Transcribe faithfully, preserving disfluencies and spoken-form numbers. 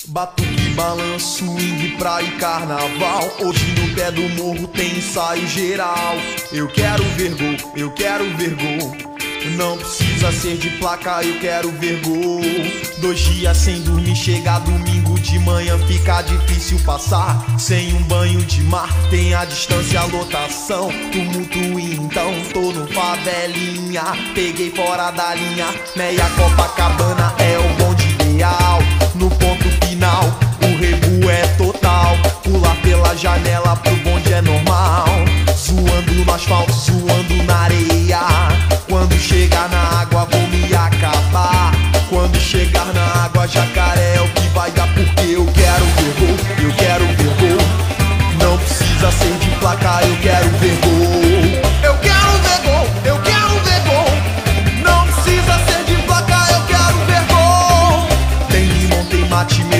Batuque, balanço, swing, praia e carnaval. Hoje no pé do morro tem ensaio geral. Eu quero ver gol, eu quero ver gol. Não precisa ser de placa, eu quero ver gol. Dois dias sem dormir, chega domingo de manhã, fica difícil passar. Sem um banho de mar, tem a distância, a lotação. Tumulto então, tô no favelinha. Peguei fora da linha, meia Copacabana é o bonde ideal. No ponto final, o rebu é total. Pular pela janela pro bonde é normal. Zoando no asfalto, zoando na areia. Quando chegar na água vou me acabar. Quando chegar na água, jacaré é o que vai dar. Porque eu quero ver gol, eu quero ver gol. Não precisa ser de placa, eu quero ver gol. Eu quero ver gol, eu quero ver gol. Não precisa ser de placa, eu quero ver gol. Tem limão, tem mate,